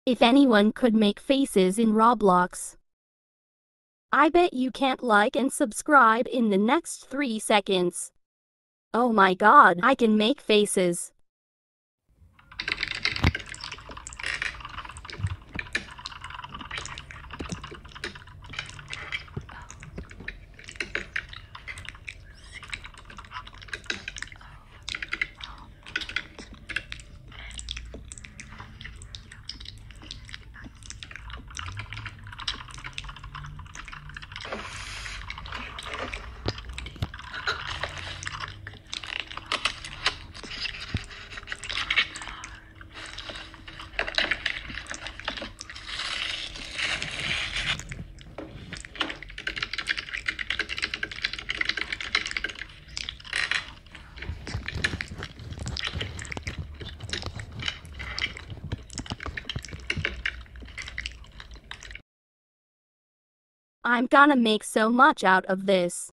If anyone could make faces in Roblox, I bet you can't like and subscribe in the next 3 seconds. Oh my god, I can make faces. I'm gonna make so much out of this.